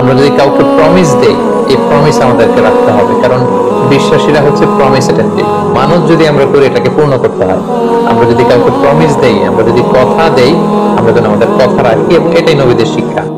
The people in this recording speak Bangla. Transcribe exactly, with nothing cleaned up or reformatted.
আমরা যদি কাউকে প্রমিস দেই, এই প্রমিস আমাদেরকে রাখতে হবে, কারণ বিশ্বাসীরা হচ্ছে প্রমিস অ্যাটেন্টিভ। মানুষ যদি আমরা করি এটাকে পূর্ণ করতে হয়। আমরা যদি কাউকে প্রমিস দেই, আমরা যদি কথা দেই, আমরা যেন আমাদের কথা রাখি, এবং এটাই নবীদের শিক্ষা।